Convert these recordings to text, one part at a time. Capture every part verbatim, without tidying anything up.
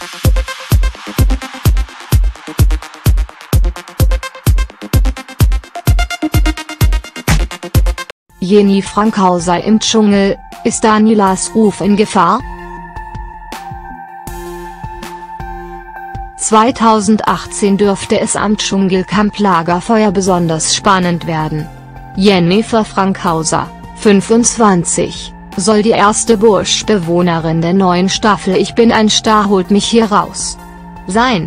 Jenny Frankhauser im Dschungel, ist Danielas Ruf in Gefahr? zweitausendachtzehn dürfte es am Dschungelcamp Lagerfeuer besonders spannend werden. Jennifer Frankhauser, fünfundzwanzig, soll die erste Busch-Bewohnerin der neuen Staffel Ich bin ein Star holt mich hier raus sein.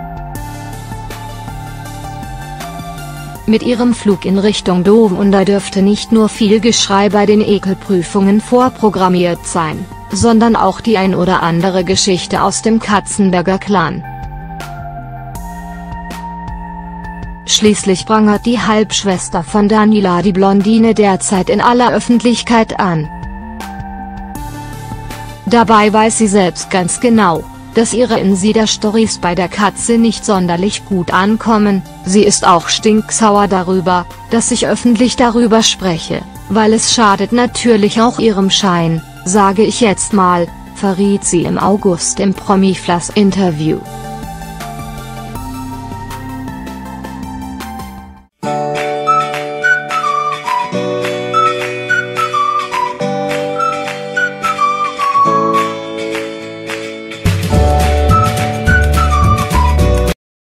Mit ihrem Flug in Richtung Dovunder dürfte nicht nur viel Geschrei bei den Ekelprüfungen vorprogrammiert sein, sondern auch die ein oder andere Geschichte aus dem Katzenberger Clan. Schließlich prangert die Halbschwester von Daniela die Blondine derzeit in aller Öffentlichkeit an. Dabei weiß sie selbst ganz genau, dass ihre Insider-Stories bei der Katze nicht sonderlich gut ankommen. Sie ist auch stinksauer darüber, dass ich öffentlich darüber spreche, weil es schadet natürlich auch ihrem Schein, sage ich jetzt mal, verriet sie im August im Promi-Flash-Interview.